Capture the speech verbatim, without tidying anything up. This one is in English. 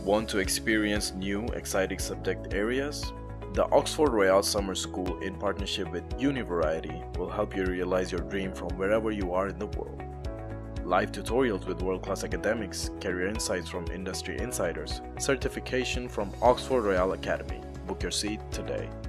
Want to experience new, exciting subject areas? The Oxford Royale Summer School, in partnership with Univariety, will help you realize your dream from wherever you are in the world. Live tutorials with world-class academics, career insights from industry insiders, certification from Oxford Royale Academy. Book your seat today.